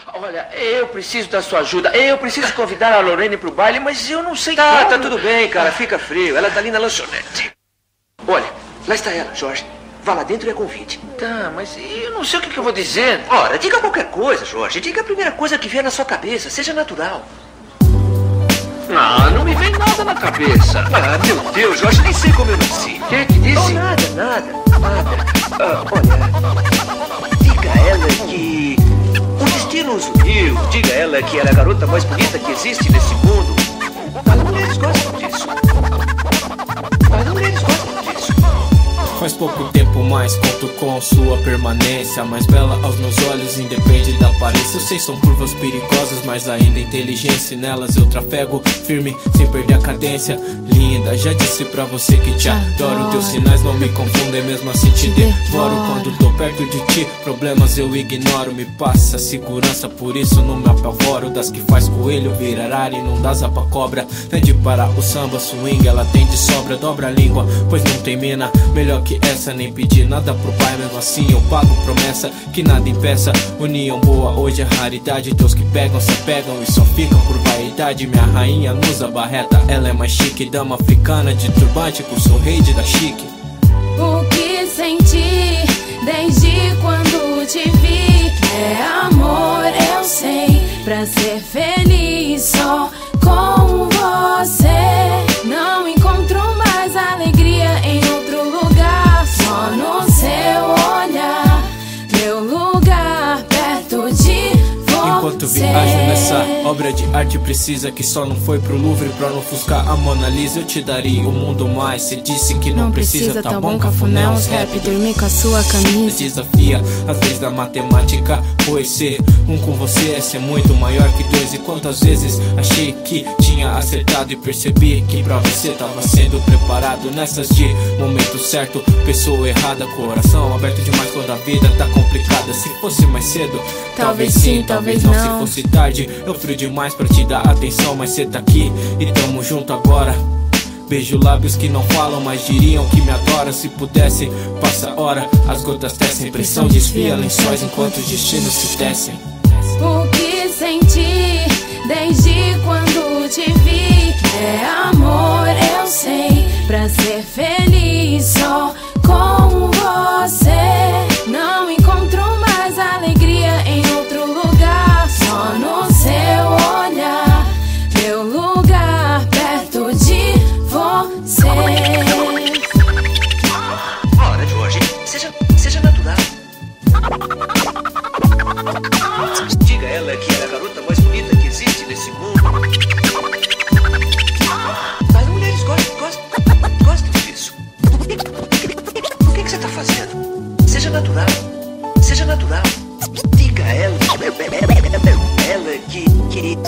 Olha, eu preciso da sua ajuda. Eu preciso convidar a Lorene pro baile, mas eu não sei como. Tá tudo bem, cara. Fica frio. Ela tá ali na lanchonete. Olha, lá está ela, Jorge. Vá lá dentro e a convide. Tá, mas eu não sei o que eu vou dizer. Ora, diga qualquer coisa, Jorge. Diga a primeira coisa que vier na sua cabeça. Seja natural. Não me vem nada na cabeça. Ah, meu Deus, Jorge, nem sei como eu nasci. Quem é que disse? Oh, nada. Olha, diga a ela que o destino nos uniu. Diga a ela que ela é a garota mais bonita que existe nesse mundo. As mulheres gostam disso. Faz pouco tempo, mas conto com sua permanência. Mais bela aos meus olhos, independe da aparência. Eu sei, são curvas perigosas, mas ainda inteligência. E nelas eu trafego firme, sem perder a cadência. Linda, já disse pra você que te adoro. Teus sinais não me confundem, mesmo assim te devoro. Quando tô perto de ti, problemas eu ignoro. Me passa segurança, por isso não me apavoro. Das que faz coelho virar ar e não dá zapa cobra. Não é de parar o samba, swing, ela tem de sobra. Dobra a língua, pois não tem mina melhor que essa, nem pedir nada pro pai. Mesmo assim eu pago promessa que nada impeça. União boa hoje é raridade. Teus que pegam se pegam e só ficam por vaidade. Minha rainha não usa barreta, ela é mais chique. Dama africana de turbante, com sou rei de da chique. O que senti desde quando te vi é amor, eu sei. Pra ser feliz só com você. Não encontro mais alegria em outro lugar, só no seu olhar. Meu lugar perto de você. Enquanto viajo nessa obra de arte, precisa que só não foi pro Louvre pra não ofuscar a Mona Lisa. Eu te daria o mundo mais. Cê disse que não precisa, tá bom, cafuné, uns rap. Dormir com a sua camisa desafia as leis da matemática, pois ser um com você é ser muito maior que dois. E quantas vezes achei que tinha acertado e percebi que pra você tava sendo preparado. Nessas de momento certo, pessoa errada, coração aberto demais quando a vida tá complicada. Se fosse mais cedo, talvez sim, talvez não. Se fosse tarde, eu frio demais pra te dar atenção. Mas cê tá aqui e tamo junto agora. Beijo lábios que não falam, mas diriam que me adora. Se pudesse, passa a hora. As gotas tecem, pressão desvia lençóis enquanto os destinos se tecem. O que senti desde quando te vi é amor, eu sei. Pra ser feliz só com você. Não encontro mais alegria em outro lugar, só no seu olhar. Meu lugar perto de você. Ora, Jorge, seja natural. Diga a ela que ela é a garota mais bonita que existe nesse mundo. As mulheres gostam disso. O que você tá fazendo? Seja natural. Diga a ela que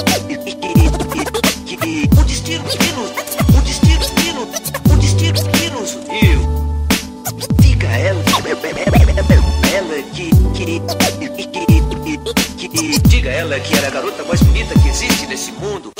o destino nos uniu. Diga a ela que diga a ela que ela é a garota mais bonita que existe nesse mundo.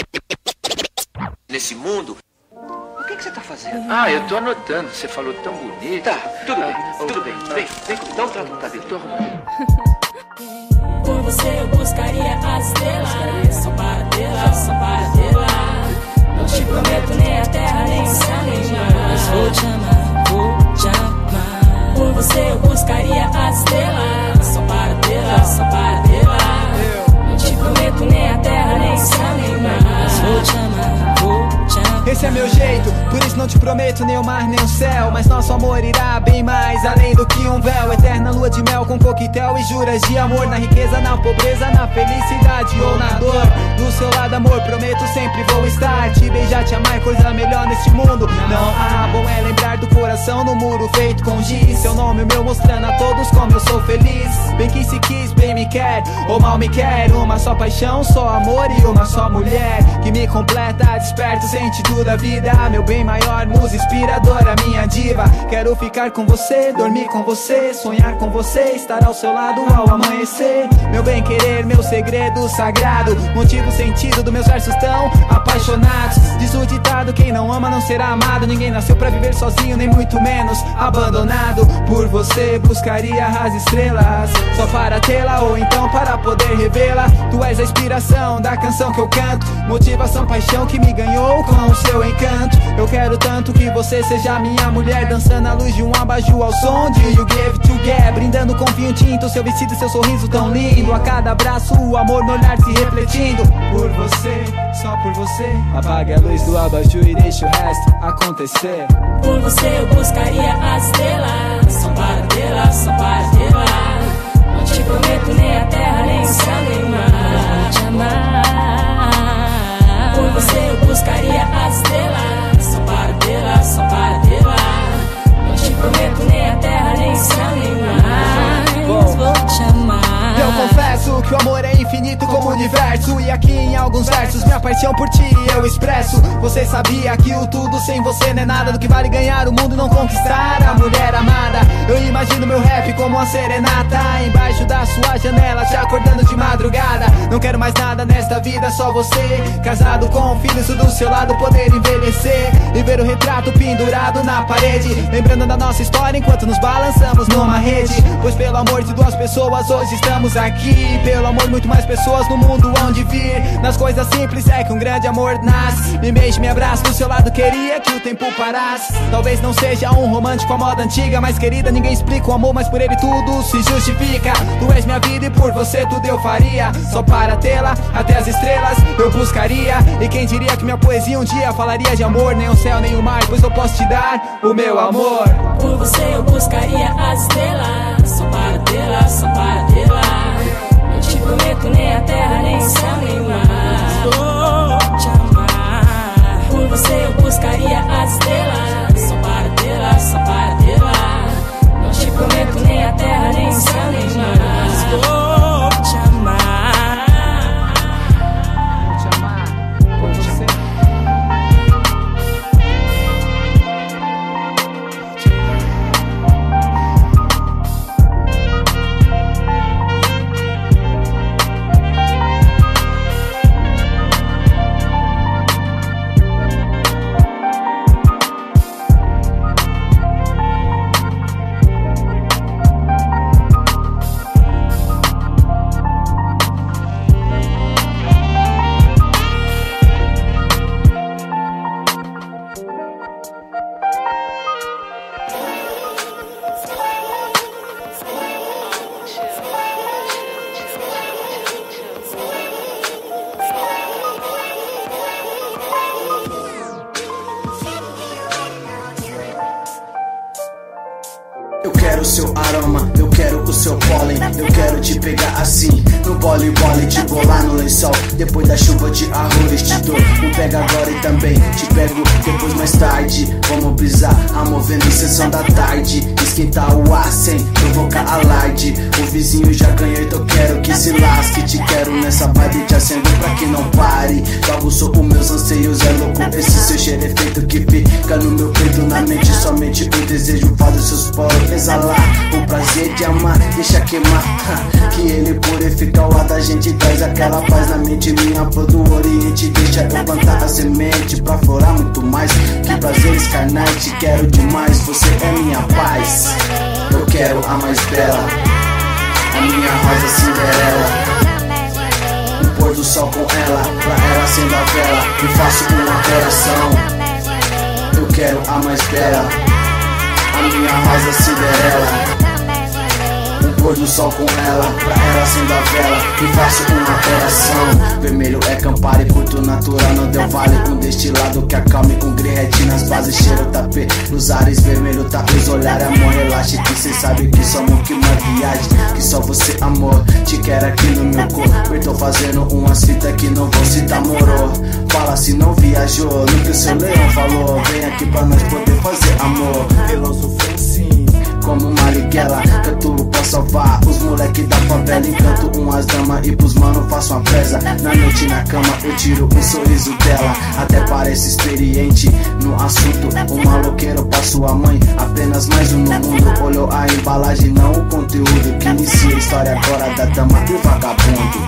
O que você tá fazendo? Eu tô anotando. Você falou tão bonito. Tá, tudo bem. Vem comigo, dá um trato no cabelo. Tô arrumando. Por você eu buscaria as estrelas. Só para tê-la. Não te prometo nem a terra, nem o céu, nem o mar. Mas vou te amar. Por você eu buscaria as estrelas. Só para tê-la. Não te prometo nem a terra, nem o céu, nem o mar. Mas vou te amar. Esse é meu jeito, por isso não te prometo nem o mar nem o céu. Mas nosso amor irá bem mais além do que um véu. Eterna lua de mel com coquetel e juras de amor. Na riqueza, na pobreza, na felicidade ou na dor. Do seu lado amor, prometo sempre vou estar. Te beijar, te amar, coisa melhor neste mundo não há. Bom é lembrar do coração no muro feito com giz. Seu nome, o meu, mostrando a todos como eu sou feliz. Bem que se quis, bem me quer, ou mal me quer. Uma só paixão, só amor e uma só mulher que me completa, desperta o sentido da vida. Meu bem maior, musa inspiradora, minha diva. Quero ficar com você, dormir com você, sonhar com você, estar ao seu lado ao amanhecer. Meu bem querer, meu segredo sagrado, motivo, sentido dos meus versos tão apaixonados. Diz o ditado, quem não ama não será amado. Ninguém nasceu pra viver sozinho, nem muito menos abandonado. Por você buscaria as estrelas, só para tê-la ou então para poder revê-la. Tu Tu és a inspiração da canção que eu canto, motivação, paixão que me ganhou com o seu encanto. Eu quero tanto que você seja minha mulher, dançando à luz de um abajur ao som de You Give Together, brindando com vinho tinto, seu vestido e seu sorriso tão lindo. A cada abraço o amor no olhar se refletindo. Por você, só por você, apague a luz do abajur e deixe o resto acontecer. Por você eu buscaria as estrelas, só para tê-la, só para tê-la. Não te prometo nem a terra, nem o céu, nem o mar. Te amar. Por você eu buscaria as estrelas, só para tê-la, só para tê-la. Não te prometo nem a terra, nem o céu, nem o mar. Vou te amar. Eu confesso que o amor é infinito como o universo, e aqui em alguns versos minha paixão por ti eu expresso. Você sabia que o tudo sem você não é nada, do que vale ganhar o mundo e não conquistar a mulher amada. Eu imagino meu rap como uma serenata, embaixo da sua janela te acordando de madrugada. Não quero mais nada nesta vida, só você, casado com filhos do seu lado, poder envelhecer e ver o retrato pendurado na parede, lembrando da nossa história enquanto nos balançamos numa rede. Pois pelo amor de duas pessoas hoje estamos aqui, pelo amor de muito mais pessoas no mundo onde vir. Nas coisas simples é que um grande amor nasce. Me beije, me abraça, do seu lado queria que o tempo parasse. Talvez não seja um romântico à moda antiga, mas querida, ninguém explica o amor, mas por ele tudo se justifica. Tu és minha vida e por você tudo eu faria, só para tê-la, até as estrelas eu buscaria. E quem diria que minha poesia um dia falaria de amor, nem o céu nem o mar, pois eu posso te dar o meu amor. Por você eu buscaria as estrelas, só para tê-la, só para tê-la. Não te prometo nem a terra, nem o céu, nem o mar. Vou te amar. Por você eu buscaria as estrelas, só para tê-la, só para tê-la. Não te prometo nem a terra, nem o céu, nem o mar. Vou te amar. Vou te amar por você. Eu quero o seu aroma, eu quero o seu pólen. Eu quero te pegar assim, no bole, te bolar no lençol. Depois da chuva de arroz te dou um pega agora e também te pego depois mais tarde. Vamos brisar, amor vendo sessão da tarde. Esquentar o ar sem provocar alarde. O vizinho já ganhou, então quero que se lasque. Te quero nessa vibe, te acendo pra que não pare. Jogo sou os meus anseios, é louco esse seu cheiro é feito que fica no meu peito, na mente. Somente o desejo faz os seus poros exalar. O prazer de amar, deixa queimar. Que ele purifica o ar da gente, traz aquela paz na mente. Minha flor do oriente, deixa eu plantar a semente pra florar muito mais. Que prazeres carnais, te quero demais. Você é minha paz. Eu quero a mais bela, a minha rosa Cinderela. O pôr do sol com ela, pra ela acendo a vela e faço uma oração. Eu quero a mais bela, a minha rosa Cinderela. O pôr do sol com ela, pra ela acendo a vela e faço uma oração. Vermelho é Campari, curto natural, não deu vale. Um destilado que acalme, um grillete nas bases, cheiro tapê nos ares. Vermelho tá os olhares, amor, relaxe que cê sabe que somos que uma viagem. Que só você, amor, te quero aqui no meu corpo. Eu tô fazendo umas fitas que não vou citar, moro. Fala se não viajou, no que o seu leão falou. Vem aqui pra nós poder fazer amor. Veloso Francine, como Marighella, canto pra salvar os moleque da favela. Encanto umas damas e pros mano faço uma presa. Na noite na cama eu tiro um sorriso dela. Até parece experiente no assunto. Um maloqueiro pra sua mãe, apenas mais um no mundo. Olhou a embalagem, não o conteúdo. Que inicia a história agora da dama e o vagabundo.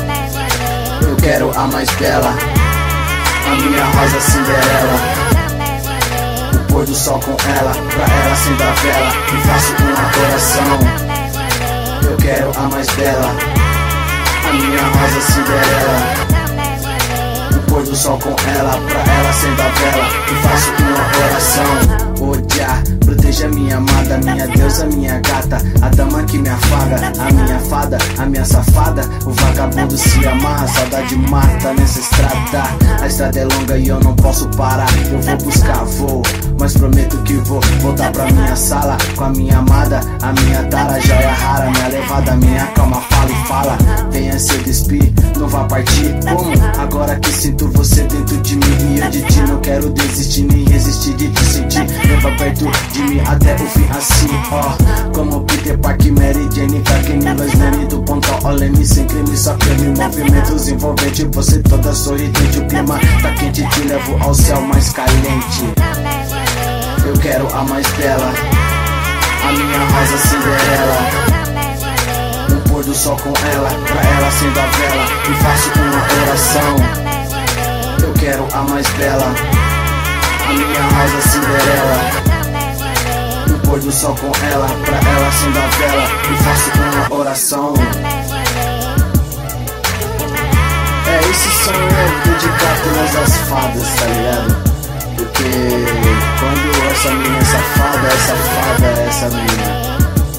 Eu quero a mais bela, a minha rosa Cinderela. O pôr do sol com ela, pra ela acender a vela e faço uma oração. Eu quero a mais bela, a a minha rosa Cinderela. O pôr do sol com ela, pra ela acenda a vela e faço uma oração. Odiar, proteja minha amada, minha deusa, minha gata, a dama que me afaga, a minha fada, a minha safada. O vagabundo se amarra, saudade mata nessa estrada. A estrada é longa e eu não posso parar. Eu vou buscar voo, mas prometo que vou voltar pra minha sala com a minha amada, a minha tara, joia rara, minha levada, minha calma, fala e fala. Venha se despir, não vá partir. Como? Agora que sinto você dentro de mim e eu de ti não quero desistir nem resistir de te sentir. Leva perto de mim até o fim assim, ó. Como Peter Parker, Mary Jane, Kakini, Lois Lane, do Pontal, Olene, sem crime, só creme, movimentos envolventes. Você toda sorridente, o clima tá quente, te levo ao céu mais caliente. Eu quero a mais bela, a minha rosa Cinderela. O pôr do sol com ela, pra ela acendo a vela e faço uma oração. Eu quero a mais bela, a minha rosa Cinderela. O pôr do sol com ela, pra ela acendo a vela e faço uma oração. Esse som é dedicado às fadas, tá ligado? Porque quando essa menina é safada, essa fada é essa menina.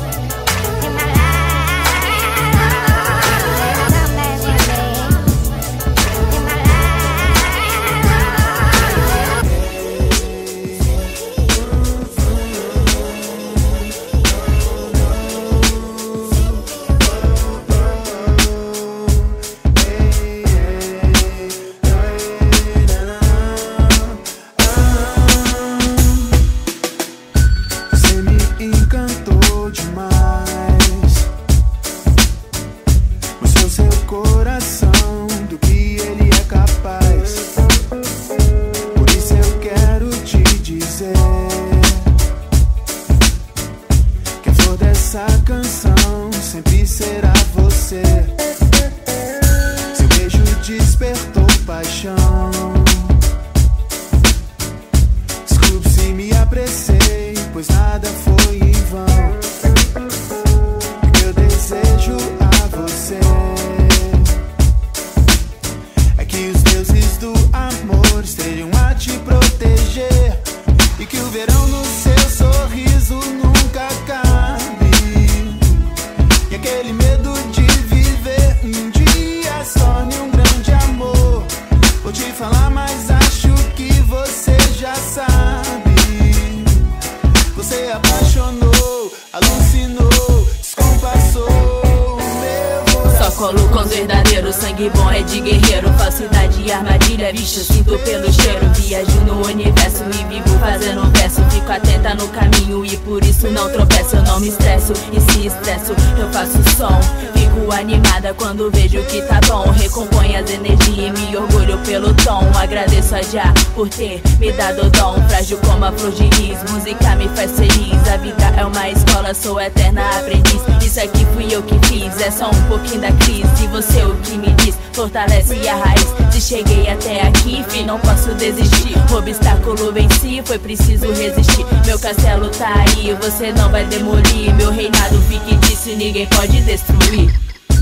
Quando vejo que tá bom, recompõe as energias e me orgulho pelo tom. Agradeço a Já por ter me dado o dom. Frágil como a flor de lis, música me faz feliz. A vida é uma escola, sou eterna aprendiz. Isso aqui fui eu que fiz, é só um pouquinho da crise. E você o que me diz, fortalece a raiz. Se cheguei até aqui, fi, não posso desistir. O obstáculo venci, foi preciso resistir. Meu castelo tá aí, você não vai demolir. Meu reinado fictício, ninguém pode destruir.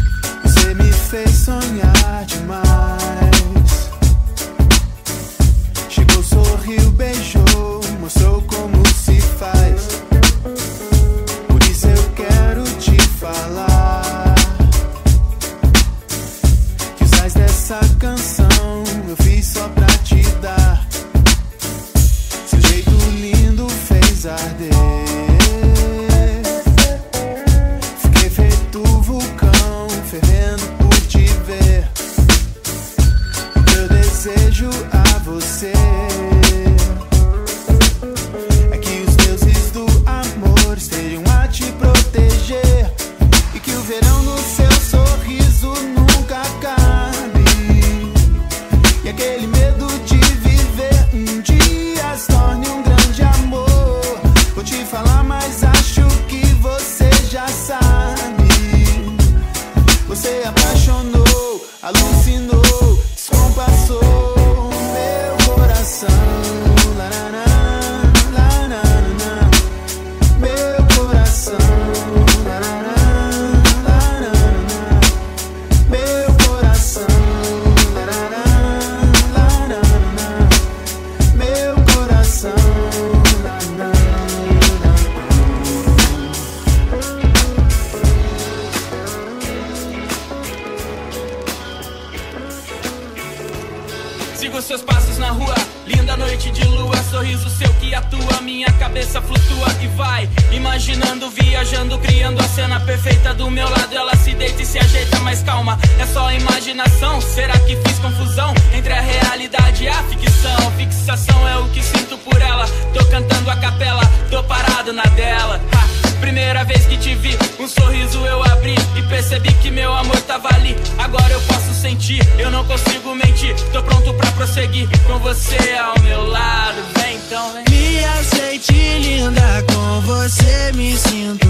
Você me fez sonhar demais. Chegou, sorriu, beijou, mostrou como se faz. Por isso eu quero te falar que os ais dessa canção eu fiz só pra te dar. Seu jeito lindo fez arder. Fiquei feito vulcão, fervendo por te ver. O que eu desejo a você é que os deuses do amor estejam a te proteger e que o verão no seu sorriso nunca acabe. E aquele medo de viver um dia se torne um grande amor. Vou te falar, mas acho que você já sabe. Você apaixonou, alucinou, descompassou meu coração. Laraná, laraná, meu coração. Laraná, laraná, meu Sigo seus passos na rua, linda noite de lua, sorriso seu que atua, minha cabeça flutua e vai imaginando, viajando, criando a cena perfeita do meu lado. Ela se deita e se ajeita, mas calma, é só imaginação. Será que fiz confusão entre a realidade e a ficção? Fixação é o que sinto por ela, tô cantando a capela, tô parado na dela. Primeira vez que te vi, um sorriso eu abri e percebi que meu amor tava ali. Agora eu posso sentir, eu não consigo mentir, tô pronto pra prosseguir com você ao meu lado. Vem então, vem. Me aceite linda, com você me sinto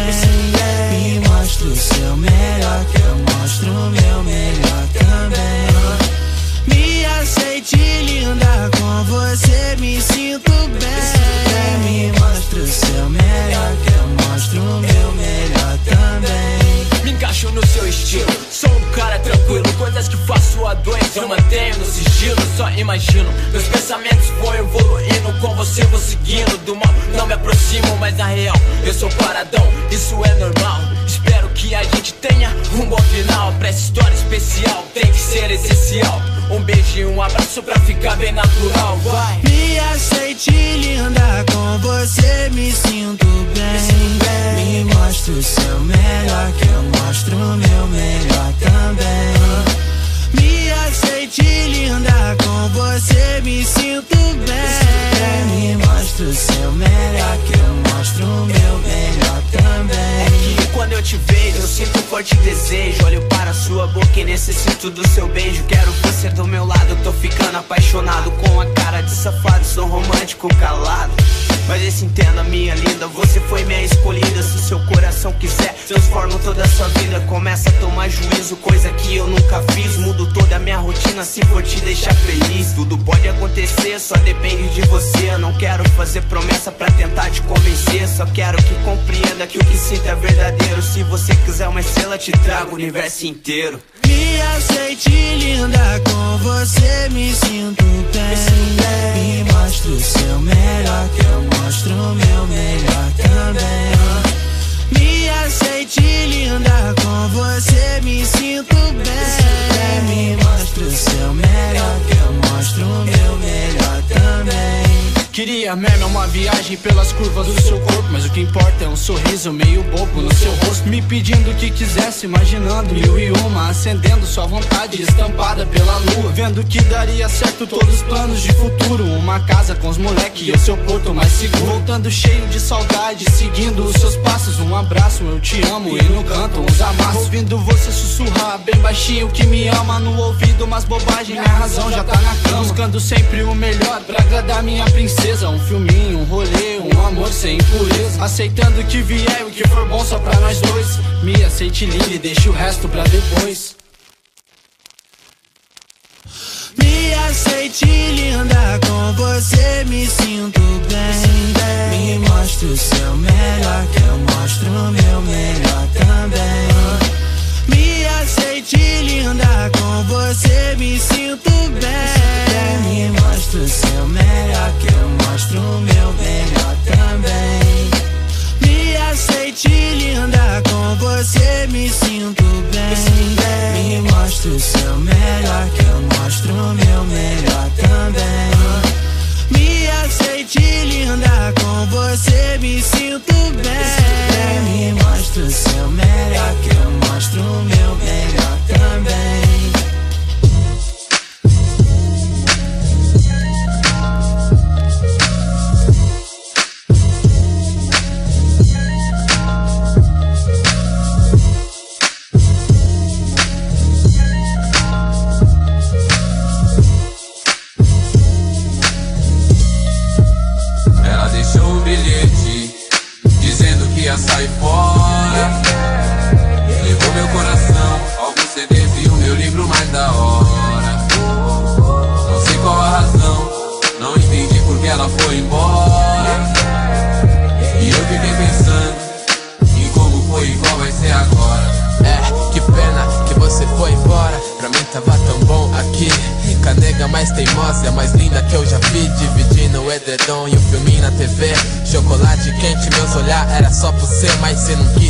bem. Me mostra o seu melhor, que eu mostro o meu melhor também. Me aceite linda, com você me sinto bem. Me mostra o seu melhor, que eu mostro o meu melhor também. Me encaixo no seu estilo, sou um cara tranquilo, coisas que faço a dois eu mantenho no sigilo. Só imagino, meus pensamentos vão evoluindo, com você vou seguindo. Do mal não me aproximo, mas na real eu sou paradão, isso é normal. Espero que a gente tenha um bom final, pra essa história especial tem que ser essencial. Um beijo e um abraço pra ficar bem natural, vai. Me aceite linda, com você me sinto bem. Me mostra o seu melhor, que eu mostro o meu melhor também. Me aceite linda, com você me sinto bem. Me mostra o seu melhor, que eu mostro o meu melhor também. É que quando eu te vejo, eu sinto um forte desejo. Olho para sua boca e necessito do seu beijo. Quero você do meu lado, tô ficando apaixonado. Com a cara de safado, sou romântico calado. Mas esse entenda, minha linda, você foi minha escolhida. Se o seu coração quiser, transformo toda a sua vida. Começa a tomar juízo, coisa que eu nunca fiz. Mudo toda a minha rotina se for te deixar feliz. Tudo pode acontecer, só depende de você. Eu não quero fazer promessa pra tentar te convencer. Só quero que compreenda que o que sinto é verdadeiro. Se você quiser uma estrela, te trago o universo inteiro. Me aceite linda, com você me sinto bem. Me mostra o seu melhor, que eu mostro o meu melhor também. Me aceite linda, com você me sinto bem. Me mostra o seu melhor, que eu mostro o meu melhor também. Queria mesmo uma viagem pelas curvas do seu corpo, mas o que importa é um sorriso meio bobo no seu rosto. Me pedindo o que quisesse, imaginando mil e uma, acendendo sua vontade estampada pela lua. Vendo que daria certo todos os planos de futuro, uma casa com os moleque e o seu porto mais seguro. Voltando cheio de saudade, seguindo os seus passos. Um abraço, eu te amo, e no canto uns amassos. Ouvindo você sussurrar bem baixinho que me ama no ouvido, mas bobagem, minha razão já tá na cama. Buscando sempre o melhor pra agradar minha princesa. Um filminho, um rolê, um amor sem impureza. Aceitando o que vier e o que for bom só pra nós dois. Me aceite linda e deixa o resto pra depois. Me aceite linda, com você me sinto bem. Me mostra o seu melhor, que eu mostro o meu melhor também. Me aceite linda, com você me sinto bem. Me mostra o seu melhor, que eu mostro o meu melhor também. Me aceite linda, com você me sinto bem. Me mostra o seu melhor, que eu mostro o meu melhor também. Me aceite linda, com você me sinto bem. Me mostra o seu melhor, que eu mostro o meu melhor também. Sai fora, levou meu coração, alguns CDs e o meu livro mais da hora. Não sei qual a razão, não entendi porque ela foi embora. E eu fiquei pensando em como foi e qual vai ser agora. Que pena que você foi embora, pra mim tava tão bom aqui. Com a nega mais teimosa, a mais linda que eu já vi, dividindo o edredom e o filminho na TV. Chocolate quente, meus olhar era só por você, mas cê não quis.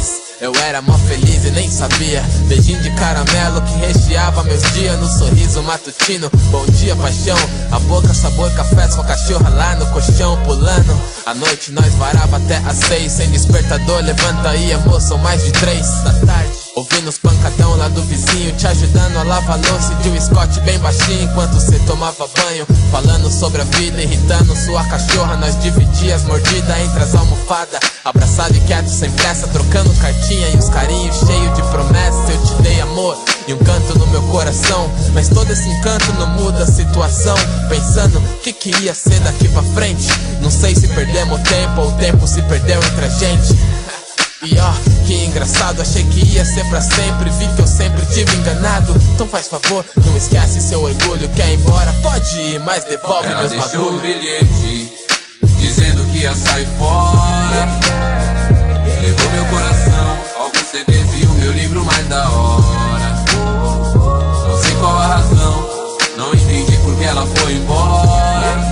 Eu era mó feliz e nem sabia. Beijinho de caramelo que recheava meus dias no sorriso matutino. Bom dia, paixão. A boca, sabor, café, sua cachorra lá no colchão pulando. À noite nós varava até às 6. Sem despertador, levanta aí, amor, são mais de 3 da tarde. Ouvindo os pancadão lá do vizinho, te ajudando a lavar louça de um Scott bem baixinho enquanto cê tomava banho. Falando sobre a vida, irritando sua cachorra. Nós dividia as mordidas entre as almofadas. Abraçado e quieto, sem pressa, trocando cartinha e os carinhos cheios de promessas. Eu te dei amor e um canto no meu coração, mas todo esse encanto não muda a situação. Pensando o que ia ser daqui pra frente. Não sei se perdemos tempo ou o tempo se perdeu entre a gente. E ó, que engraçado, achei que ia ser pra sempre. Vi que eu sempre tive enganado. Então faz favor, não esquece seu orgulho. Quer ir embora? Pode ir, mas devolve ela meus deixou bagulho. um bilhete dizendo que ia sair fora. Levou meu coração, alguns CDs e o meu livro mais da hora. Não sei qual a razão, não entendi porque ela foi embora.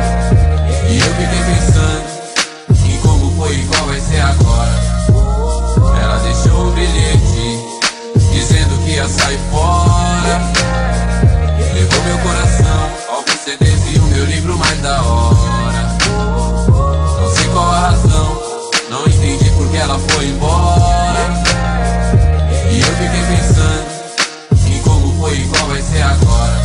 E eu fiquei pensando em como foi e qual vai ser agora. Ela deixou um bilhete dizendo que ia sair fora. Levou meu coração, alguns CDs e o meu livro mais da hora. Não sei qual a razão, não entendi porque ela foi embora. E eu fiquei pensando em como foi e qual vai ser agora.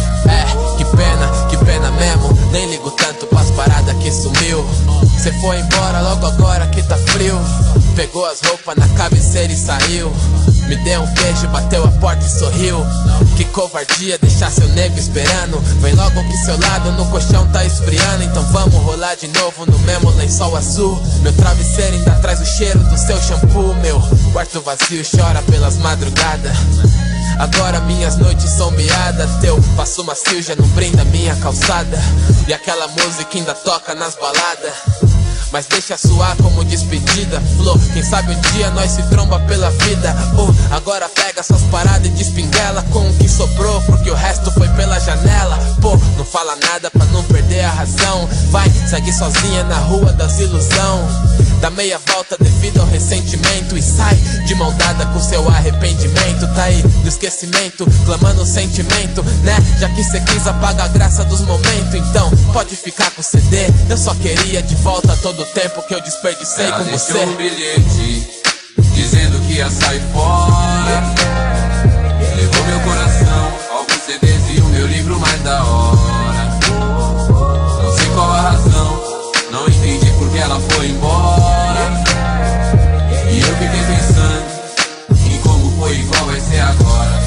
Que pena mesmo. Nem ligo tanto pras paradas que sumiu. Cê foi embora logo agora que tá frio. Pegou as roupas na cabeceira e saiu. Me deu um beijo, bateu a porta e sorriu. Que covardia deixar seu nego esperando. Vem logo que seu lado no colchão tá esfriando. Então vamos rolar de novo no mesmo lençol azul. Meu travesseiro ainda traz o cheiro do seu shampoo. Meu quarto vazio chora pelas madrugadas. Agora minhas noites são miadas. Teu passo macio já não brinda minha calçada. E aquela música ainda toca nas baladas, mas deixa suar como despedida. Flor, quem sabe um dia nós se tromba pela vida. Agora pega suas paradas e despinguela com o que sobrou, porque o resto foi pela janela. Pô, não fala nada pra não perder a razão. Vai, segue sozinha na rua das ilusão. Dá meia volta devido ao ressentimento e sai de mão dada com seu arrependimento. Tá aí no esquecimento, clamando o sentimento, né? Já que cê quis apagar a graça dos momentos, então pode ficar com o CD. Eu só queria de volta todo o tempo que eu desperdicei ela com deixou você. um bilhete dizendo que ia sair fora. Levou meu coração, alguns CDs e o meu livro mais da hora. Não sei qual a razão, não entendi porque ela foi embora. E eu fiquei pensando em como foi e qual vai ser agora.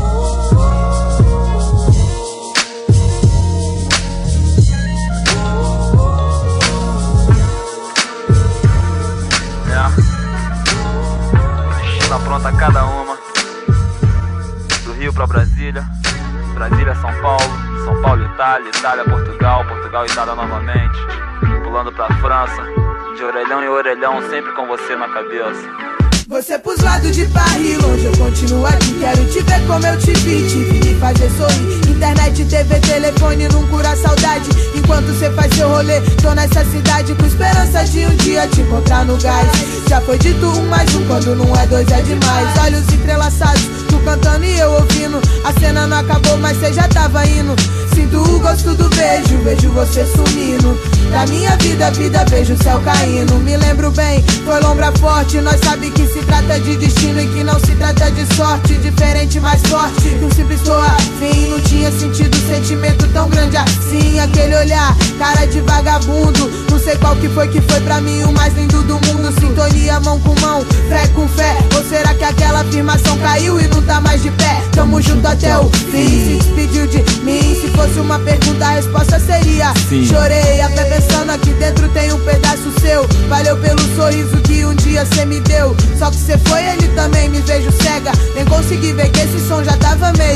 Destino pronta cada uma. Do Rio pra Brasília, Brasília São Paulo, São Paulo Itália, Itália Portugal, Portugal Itália novamente, pulando pra França, de orelhão em orelhão, sempre com você na cabeça. Você pros lados de Paris, longe eu continuo aqui. Quero te ver como eu te vi me fazer sorrir. Internet, TV, telefone não cura a saudade. Enquanto cê faz seu rolê, tô nessa cidade com esperança de um dia te encontrar no gás. Já foi dito 1 mais 1, quando não é 2 é demais. Olhos entrelaçados, tu cantando e eu ouvindo. A cena não acabou, mas cê já tava indo. Sinto o gosto do beijo, vejo você sumindo. Da minha vida, vejo o céu caindo. Me lembro bem, foi lombra forte. Nós sabe que se trata de destino e que não se trata de sorte. Diferente, mais forte, que um simples tô afim. Não tinha sentido sentimento tão grande assim. Aquele olhar, cara de vagabundo. Não sei qual que foi pra mim o mais lindo do mundo. Sintonia, mão com mão, fé com fé. Ou será que aquela afirmação caiu e não tá mais de pé? Tamo junto até o fim. Se despediu de mim. Se fosse uma pergunta, a resposta seria sim. Chorei até pensando aqui dentro tem um pedaço seu. Valeu pelo sorriso que um dia cê me deu. Só que cê foi, ele também me vejo cega. Nem consegui ver que esse som já tava meio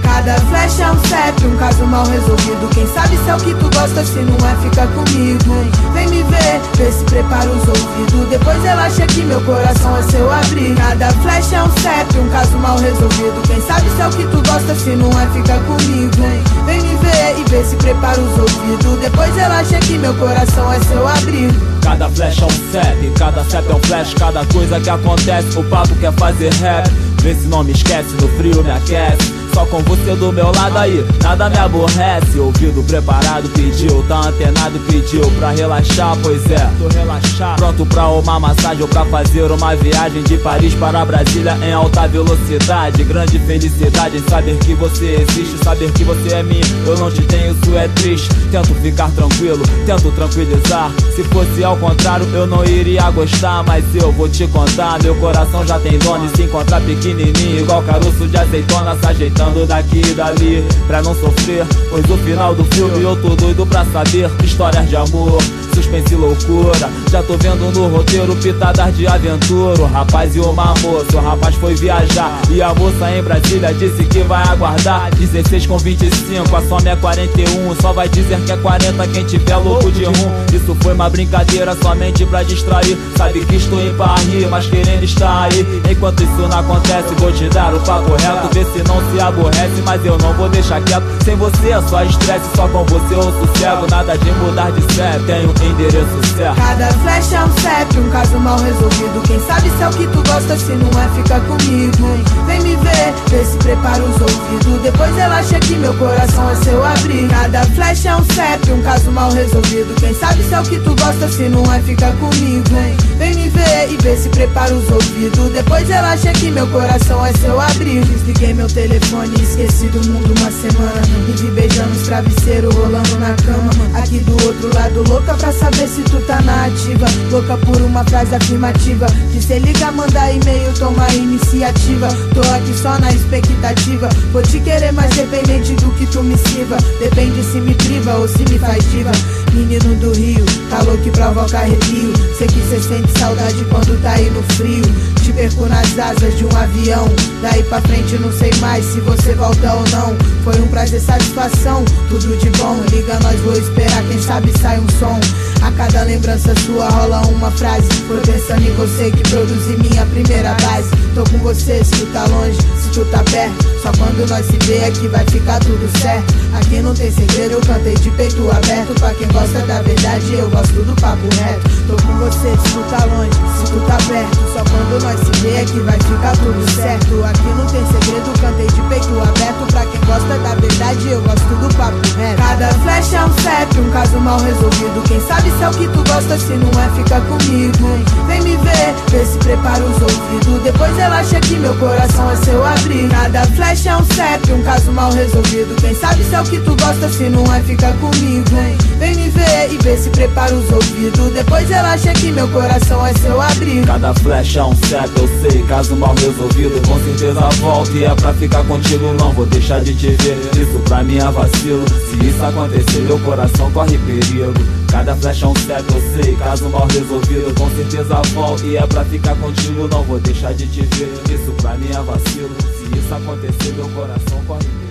Cada flecha é um CEP, um caso mal resolvido. Quem sabe se é o que tu gosta, se não é, fica comigo. Vem me ver, vê se prepara os ouvidos. Depois relaxa que meu coração é seu abrigo. Cada flecha é um CEP, um caso mal resolvido. Quem sabe se é o que tu gosta, se não é, fica comigo. Vem me ver e vê se prepara os ouvidos. Depois relaxa que meu coração é seu abrigo. Cada flecha é um CEP, cada CEP é um flash. Cada coisa que acontece, o papo quer fazer rap. Vê se não me esquece, no frio me aquece. Só com você do meu lado aí, nada me aborrece. Ouvido preparado pediu, tá antenado pediu pra relaxar, pois é, tô relaxado. Pronto pra uma massagem ou pra fazer uma viagem de Paris para Brasília em alta velocidade. Grande felicidade em saber que você existe, saber que você é minha. Eu não te tenho, isso é triste. Tento ficar tranquilo, tento tranquilizar. Se fosse ao contrário eu não iria gostar, mas eu vou te contar. Meu coração já tem dono e se encontrar pequenininho, igual caroço de azeitona, se ajeitando daqui e dali pra não sofrer, pois o final do filme eu tô doido pra saber. Histórias de amor, suspense e loucura. Já tô vendo no roteiro pitadas de aventura. O rapaz e uma moça, o rapaz foi viajar e a moça em Brasília disse que vai aguardar. 16 com 25, a soma é 41. Só vai dizer que é 40 quem tiver louco de rum. Isso foi uma brincadeira somente pra distrair. Sabe que estou em Paris, mas querendo estar aí. Enquanto isso não acontece, vou te dar o papo reto. Vê se não se aborrece, mas eu não vou deixar quieto. Sem você é só estresse, só com você eu sossego. Nada de mudar de CEP, tenho endereço certo. Cada flecha é um CEP, um caso mal resolvido. Quem sabe se é o que tu gosta, se não é, fica comigo. Vem me ver, vê se prepara os ouvidos. Depois relaxa que meu coração é seu abrigo. Cada flecha é um CEP, um caso mal resolvido. Quem sabe se é o que tu gosta, se não é, fica comigo. Vem me ver e vê se prepara os ouvidos. Depois relaxa que meu coração é seu abrigo. Desliguei meu telefone e esqueci do mundo uma semana. Me vi beijando os travesseiros, rolando na cama. Aqui do outro lado, louca pra saber se tu tá na ativa. Louca por uma frase afirmativa. Que cê liga, manda e-mail, toma iniciativa. Tô aqui só na expectativa. Vou te querer mais dependente do que tu me sirva. Depende se me priva ou se me faz diva. Menino do Rio, calor que provoca arrepio. Sei que cê sente saudade quando tá aí no frio. Te perco nas asas de um avião. Daí pra frente não sei mais se você volta ou não. Foi um prazer, satisfação, tudo de bom. Liga nós, vou esperar, quem sabe sai um som. A cada lembrança sua rola uma frase. Foi pensando em você que produzi minha primeira base. Tô com você se tu tá longe, se tu tá perto. Só quando nós se vê é que vai ficar tudo certo. Aqui não tem segredo, eu cantei de peito aberto. Pra quem gosta da verdade, eu gosto do papo reto. Tô com você se tu tá longe, se tu tá perto. Só quando nós se vê é que vai ficar tudo certo. Aqui não tem segredo, cantei de peito aberto. Pra quem gosta da verdade, eu gosto do papo reto. Cada flecha é um CEP, um caso mal resolvido. Quem sabe se é o que tu gosta, se não é, fica comigo. Vem me ver, vê se prepara os ouvidos. Depois relaxa que meu coração é seu abrigo. Cada flecha é um CEP, um caso mal resolvido. Quem sabe se é o que tu gosta, se não é, fica comigo. Vem me ver e vê se prepara os ouvidos. Depois relaxa que meu coração é seu abrigo. Cada flecha é um CEP, eu sei, caso mal resolvido. Com certeza volta e é pra ficar contigo. Não vou deixar de te ver, isso pra mim é vacilo. Se isso acontecer, meu coração corre perigo. Cada flecha é um CEP, eu sei, caso mal resolvido. Com certeza volta e é pra ficar contigo. Não vou deixar de te ver, isso pra mim é vacilo. Se isso acontecer, meu coração corre perigo.